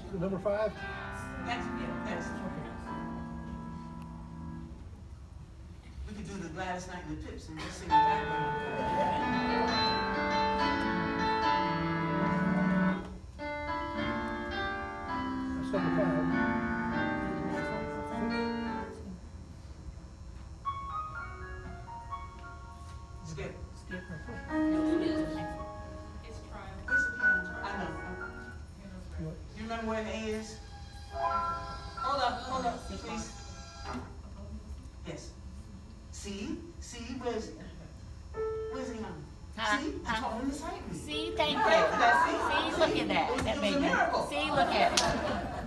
Number 5? That's we could do the Gladys Knight and the Pips and just sing the background. That's number 5. Skip. It's trial. Where's the piano? I know. You remember where the A is? Hold up, please. Yes. See, where's he on? See, I told him to cite me. See, thank you. See, See, look at that. It was That a made me. miracle. See, look at it.